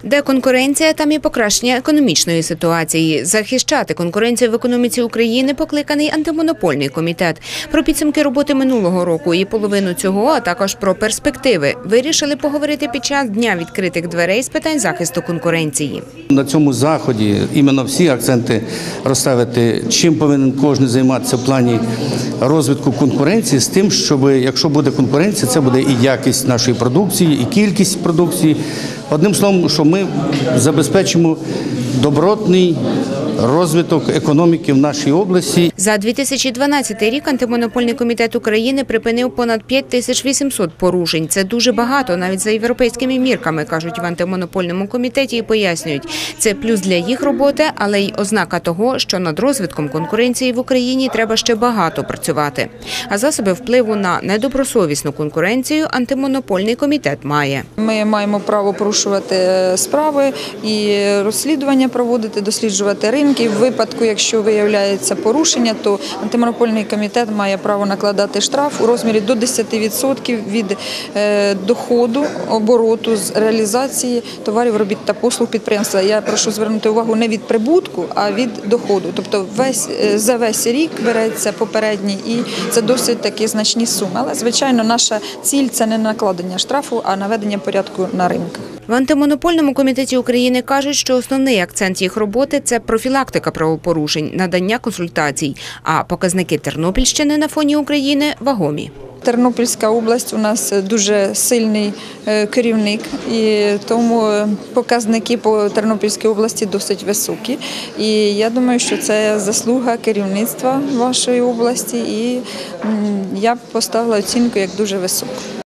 Де конкуренція, там і покращення економічної ситуації. Захищати конкуренцію в економіці України покликаний антимонопольний комітет. Про підсумки роботи минулого року і половину цього, а також про перспективи, вирішили поговорити під час Дня відкритих дверей з питань захисту конкуренції. На цьому заході іменно всі акценти розставити, чим повинен кожен займатися в плані розвитку конкуренції, з тим, щоб якщо буде конкуренція, це буде і якість нашої продукції, і кількість продукції. Одним словом, що ми забезпечимо добротний розвиток економіки в нашій області. За 2012 рік антимонопольний комітет України припинив понад 5800 порушень. Це дуже багато, навіть за європейськими мірками, кажуть в антимонопольному комітеті і пояснюють. Це плюс для їх роботи, але й ознака того, що над розвитком конкуренції в Україні треба ще багато працювати. А засоби впливу на недобросовісну конкуренцію антимонопольний комітет має. Ми маємо право порушувати справи і розслідування проводити, досліджувати ринки. В випадку, якщо виявляється порушення, то антимонопольний комітет має право накладати штраф у розмірі до 10% від доходу, обороту з реалізації товарів, робіт та послуг підприємства. Я прошу звернути увагу не від прибутку, а від доходу. Тобто за весь рік береться попередній, і це досить такі значні суми. Але, звичайно, наша ціль – це не накладення штрафу, а наведення порядку на ринках. В антимонопольному комітеті України кажуть, що основний акцент їх роботи – це профілактика правопорушень, надання консультацій, а показники Тернопільщини на фоні України вагомі. Тернопільська область у нас дуже сильний керівник, і тому показники по Тернопільській області досить високі. І я думаю, що це заслуга керівництва вашої області, і я б поставила оцінку як дуже високу.